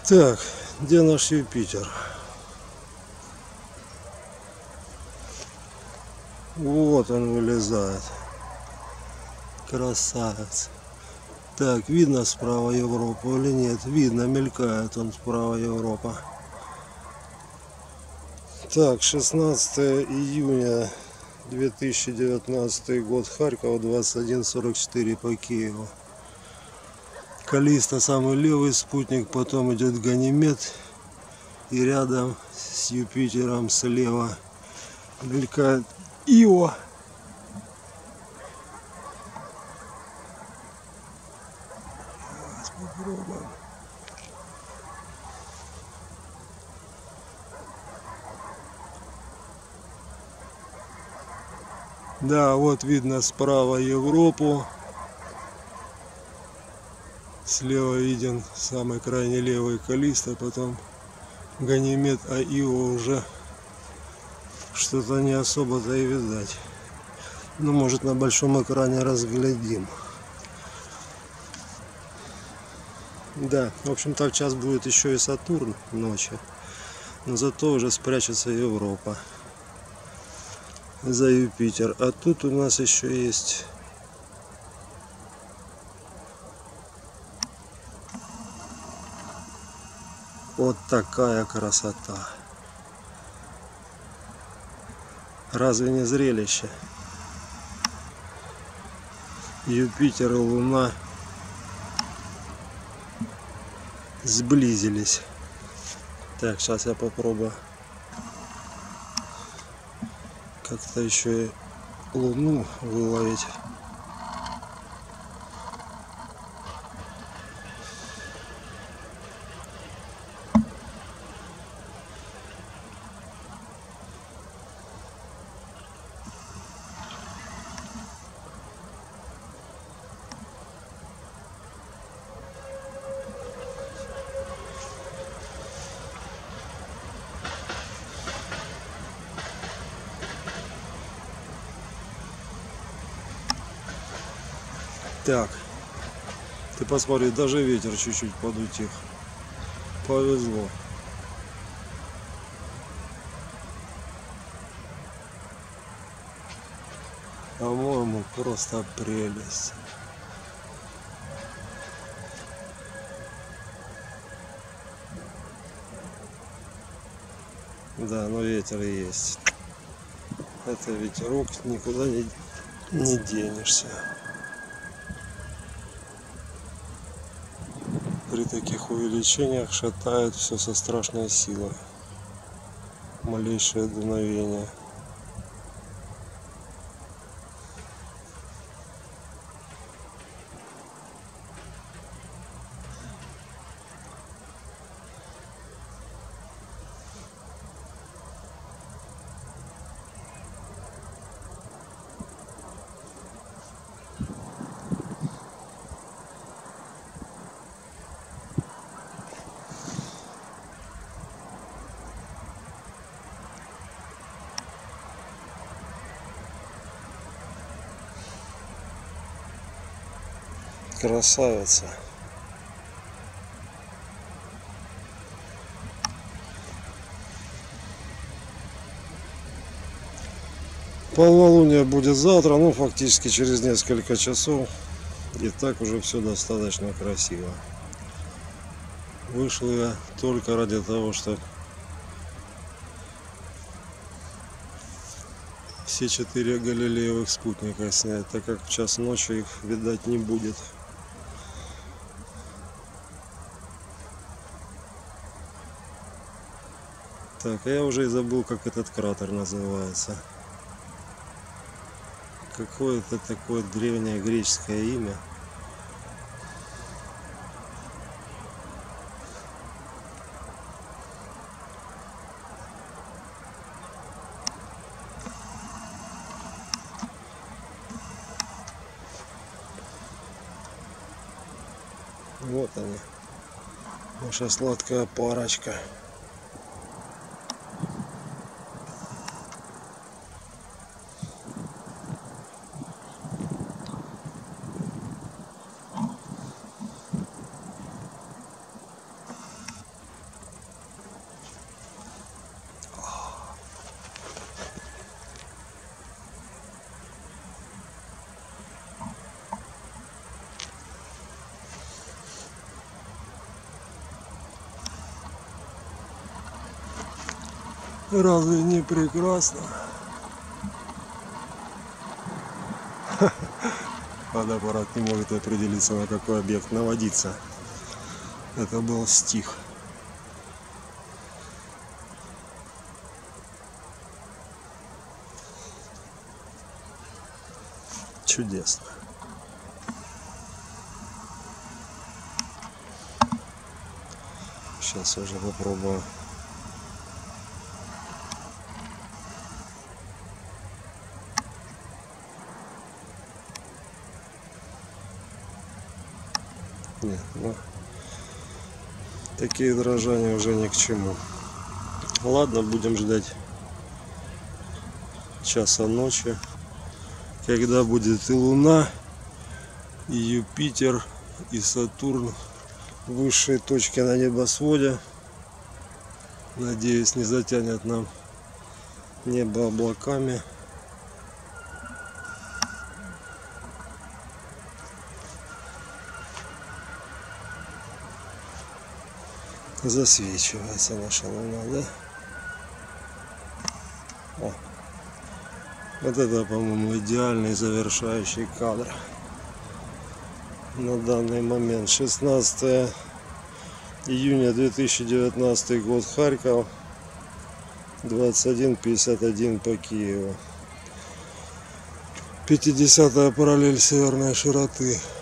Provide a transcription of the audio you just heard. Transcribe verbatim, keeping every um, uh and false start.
Так, где наш Юпитер? Вот он вылезает. Красавец. Так, видно справа Европу или нет? Видно, мелькает он справа Европа. Так, шестнадцатое июня две тысячи девятнадцатый год, Харьков, двадцать один сорок четыре по Киеву. Каллиста самый левый спутник, потом идет Ганимед, и рядом с Юпитером слева мелькает Ио. Сейчас попробуем. Да, вот видно справа Европу. Слева виден самый крайне левый Каллиста, потом Ганимед, а Ио уже что-то не особо-то и видать. Ну, может, на большом экране разглядим. Да, в общем-то, в час будет еще и Сатурн ночью, но зато уже спрячется Европа за Юпитер. А тут у нас еще есть вот такая красота. Разве не зрелище? Юпитер и Луна сблизились. Так, сейчас я попробую как-то еще и Луну выловить. Так, ты посмотри, даже ветер чуть-чуть подутих. Повезло. По-моему, просто прелесть. Да, но ветер есть. Это ветерок, никуда не, не денешься. При таких увеличениях шатает все со страшной силой. Малейшее дуновение. Красавица. Полнолуние будет завтра, ну фактически через несколько часов. И так уже все достаточно красиво. Вышел я только ради того, чтобы все четыре галилеевых спутника снять, так как в час ночи их видать не будет. Так, а я уже и забыл, как этот кратер называется. Какое-то такое древнее греческое имя. Вот они, наша сладкая парочка. Разве не прекрасно? Фотоаппарат не может определиться, на какой объект наводиться. Это был стих. Чудесно. Сейчас уже попробую. Нет, ну, такие дрожания уже ни к чему. Ладно, будем ждать часа ночи, когда будет и Луна, и Юпитер, и Сатурн, высшие точки на небосводе. Надеюсь, не затянет нам небо облаками. Засвечивается наша Луна, да? О, вот это, по-моему, идеальный завершающий кадр на данный момент. шестнадцатое июня две тысячи девятнадцатый год, Харьков, двадцать один пятьдесят один по Киеву. пятидесятая параллель северной широты.